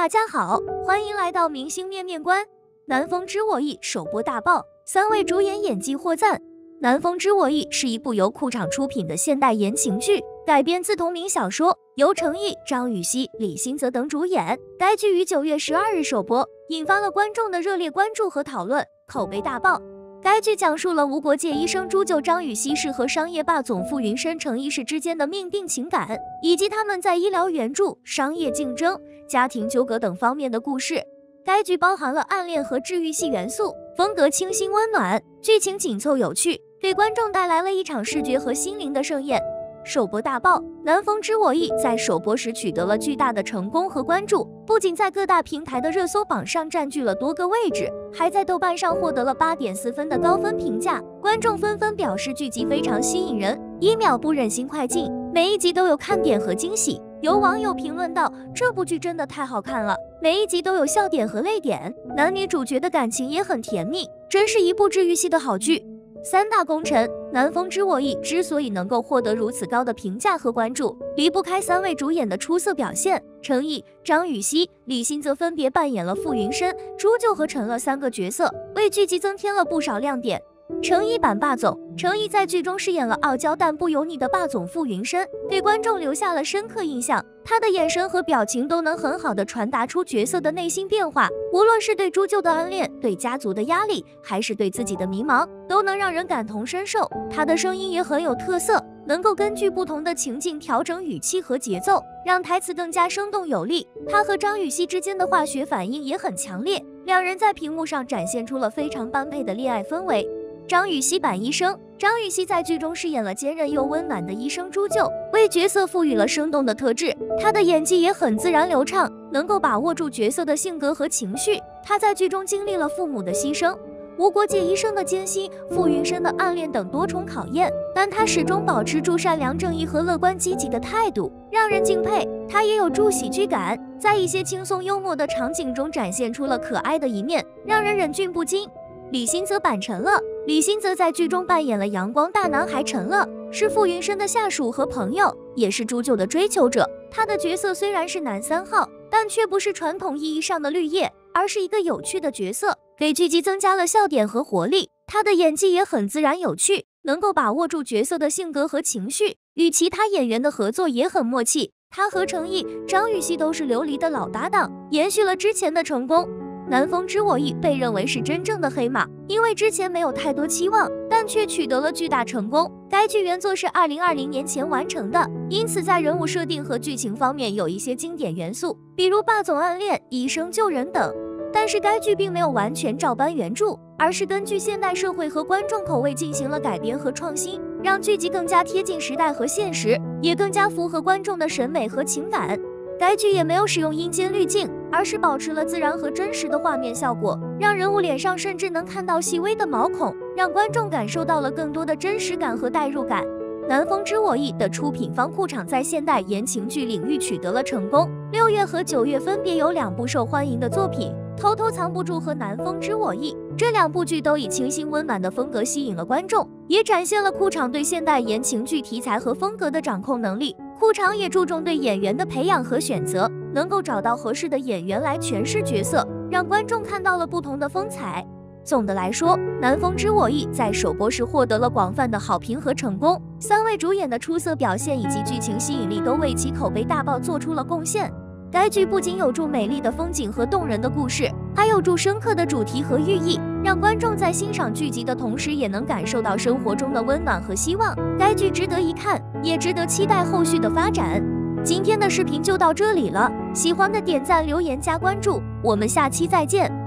大家好，欢迎来到明星面面观。南风知我意首播大爆，3位主演演技获赞。南风知我意是一部由酷场出品的现代言情剧，改编自同名小说，由程毅、张雨绮、李心泽等主演。该剧于9月12日首播，引发了观众的热烈关注和讨论，口碑大爆。该剧讲述了无国界医生朱救张雨绮氏和商业霸总傅云深程医师之间的命定情感，以及他们在医疗援助、商业竞争、家庭纠葛等方面的故事。该剧包含了暗恋和治愈系元素，风格清新温暖，剧情紧凑有趣，给观众带来了一场视觉和心灵的盛宴。首播大爆，南风知我意在首播时取得了巨大的成功和关注，不仅在各大平台的热搜榜上占据了多个位置，还在豆瓣上获得了8.4分的高分评价。观众纷纷表示剧集非常吸引人，1秒不忍心快进，每一集都有看点和惊喜。有网友评论道，这部剧真的太好看了，每一集都有笑点和泪点，男女主角的感情也很甜蜜，真是一部治愈系的好剧。3大功臣，南风知我意之所以能够获得如此高的评价和关注，离不开3位主演的出色表现。程毅、张雨绮、李心泽分别扮演了傅云深、朱救和陈乐3个角色，为剧集增添了不少亮点。程毅版霸总，程毅在剧中饰演了傲娇但不油腻的霸总傅云深，给观众留下了深刻印象。他的眼神和表情都能很好地传达出角色的内心变化，无论是对朱救的暗恋、对家族的压力，还是对自己的迷茫，都能让人感同身受。他的声音也很有特色，能够根据不同的情境调整语气和节奏，让台词更加生动有力。他和张雨绮之间的化学反应也很强烈，两人在屏幕上展现出了非常般配的恋爱氛围。张雨绮版医生，张雨绮在剧中饰演了坚韧又温暖的医生朱救，为角色赋予了生动的特质。她的演技也很自然流畅，能够把握住角色的性格和情绪。她在剧中经历了父母的牺牲、无国界医生的艰辛、傅云深的暗恋等多重考验，但她始终保持住善良正义和乐观积极的态度，让人敬佩。她也有助喜剧感，在一些轻松幽默的场景中展现出了可爱的一面，让人忍俊不禁。李心泽版陈乐，李心泽在剧中扮演了阳光大男孩陈乐，是傅云深的下属和朋友，也是朱救的追求者。他的角色虽然是男3号，但却不是传统意义上的绿叶，而是一个有趣的角色，给剧集增加了笑点和活力。他的演技也很自然有趣，能够把握住角色的性格和情绪，与其他演员的合作也很默契。他和程毅、张雨绮都是流离的老搭档，延续了之前的成功。南风知我意被认为是真正的黑马，因为之前没有太多期望，但却取得了巨大成功。该剧原作是2020年前完成的，因此在人物设定和剧情方面有一些经典元素，比如霸总暗恋、医生救人等。但是该剧并没有完全照搬原著，而是根据现代社会和观众口味进行了改编和创新，让剧集更加贴近时代和现实，也更加符合观众的审美和情感。该剧也没有使用阴间滤镜，而是保持了自然和真实的画面效果，让人物脸上甚至能看到细微的毛孔，让观众感受到了更多的真实感和代入感。南风知我意的出品方酷场在现代言情剧领域取得了成功，6月和9月分别有2部受欢迎的作品，偷偷藏不住和南风知我意。这2部剧都以清新温暖的风格吸引了观众，也展现了酷场对现代言情剧题材和风格的掌控能力。酷场也注重对演员的培养和选择，能够找到合适的演员来诠释角色，让观众看到了不同的风采。总的来说，南风知我意在首播时获得了广泛的好评和成功，3位主演的出色表现以及剧情吸引力都为其口碑大爆做出了贡献。该剧不仅有助美丽的风景和动人的故事，还有助深刻的主题和寓意，让观众在欣赏剧集的同时也能感受到生活中的温暖和希望。该剧值得一看，也值得期待后续的发展。今天的视频就到这里了，喜欢的点赞、留言、加关注，我们下期再见。